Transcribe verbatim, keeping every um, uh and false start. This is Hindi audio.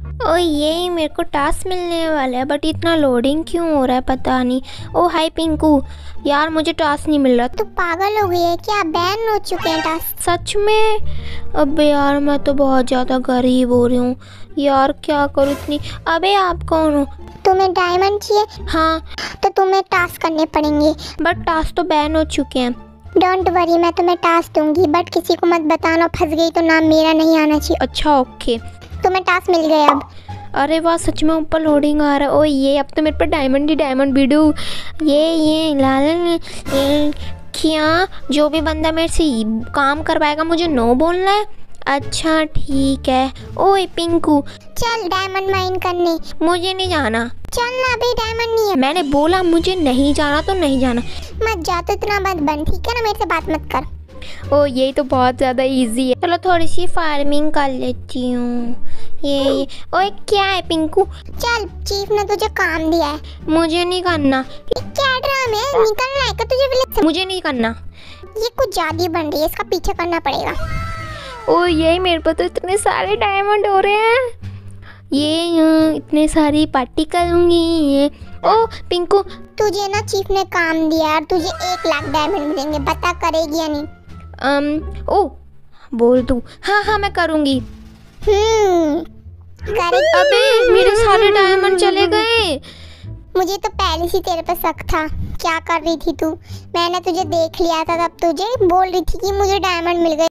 ओ ये मेरे को टास्क मिलने वाला है, बट इतना लोडिंग क्यों हो रहा है पता नहीं। ओ हाय पिंकू, यार मुझे टास्क नहीं मिल रहा। तू पागल हो गई है क्या? बैन हो चुके हैं टास्क। सच में? अबे यार मैं तो बहुत ज़्यादा गरीब हो रही हूँ यार, क्या करूँ इतनी। अबे आप कौन हो? तुम्हें डायमंड चाहिए? हाँ। तो तुम्हें टास्क करने पड़ेंगे। बट टास्क तो बैन हो चुके हैं। डोंट वरी, मैं तुम्हें टास्क दूंगी, बट किसी को मत बताना, फंस गई तो नाम मेरा नहीं आना चाहिए। अच्छा ओके। तुम्हें टास्क मिल गया अब। अरे वाह, सच में ऊपर लोडिंग आ रहा है। ओ ये अब तो मेरे पे डायमंड ही डायमंड बिडू। ये ये लाल ये, क्या जो भी बंदा मेरे से काम करवाएगा मुझे नो बोलना है? अच्छा ठीक है। ओए पिंकू, चल डायमंड माइन करने। मुझे नहीं जाना। चल ना, अभी डायमंड नहीं है। मैंने बोला मुझे नहीं जाना तो नहीं जाना। मत जा तो इतना मत बन, ठीक है ना? मेरे से बात मत कर। ओ ये तो बहुत ज़्यादा इजी है। चलो थोड़ी सी फार्मिंग कर लेती हूँ। ये, ये ओए क्या है पिंकू? चल, चीफ ने तुझे काम दिया है। मुझे नहीं करना। ये क्या ड्रामा है? निकलना है क्या तुझे विलेज से? मुझे नहीं करना। ये कुछ ज्यादा बन रही है, इसका पीछे करना पड़ेगा। ओ ये मेरे पर तो इतने सारे डायमंड हो रहे हैं। ये यहाँ इतने सारी पार्टी करूँगी। ये ओ पिंकू, तुझे ना चीफ ने काम दिया है और तुझे एक लाख डायमंड मिलेंगे, बता करेगी या नहीं? अम ओ बोल तू। हाँ हाँ मैं करूँगी। हम्म करेगी। अबे मेरे सारे डायमंड चले गए। मुझे तो पहले से तेरे पे शक था। क्या कर रही थी तू? मैंने तुझे देख लिया था, तब तुझे बोल रही थी कि मुझे डायमंड मिल गए।